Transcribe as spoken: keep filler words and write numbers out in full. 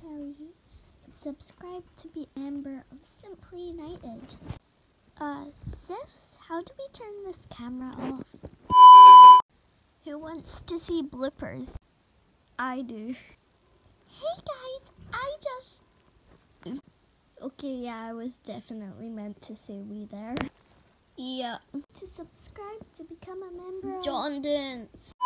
Harry. Subscribe to be a member of Simply United. Uh, sis, how do we turn this camera off? Who wants to see bloopers? I do. Hey guys, I just... Okay, yeah, I was definitely meant to say we there. Yeah. To subscribe to become a member. John didn't